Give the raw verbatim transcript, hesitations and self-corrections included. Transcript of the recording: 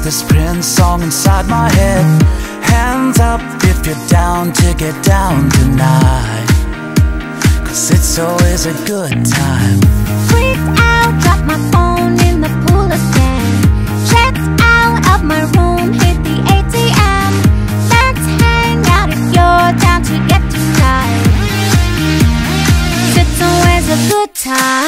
this Prince song inside my head. Hands up if you're down to get down tonight, 'cause it's always a good time. Freaked out, dropped my phone in the pool again. Checked out of my room, hit the A T M. Let's hang out if you're down to get tonight. It's always a good time.